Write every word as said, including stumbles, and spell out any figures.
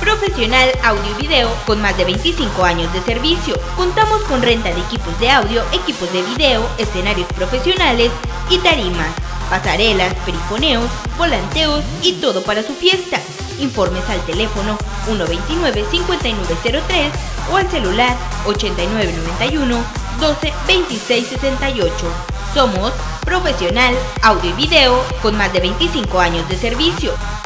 Profesional Audio y Video con más de veinticinco años de servicio. Contamos con renta de equipos de audio, equipos de video, escenarios profesionales y tarimas, pasarelas, perifoneos, volanteos y todo para su fiesta. Informes al teléfono uno veintinueve, cincuenta y nueve cero tres o al celular ochenta y nueve noventa y uno, doce, veintiséis sesenta y ocho. Somos Profesional Audio y Video con más de veinticinco años de servicio.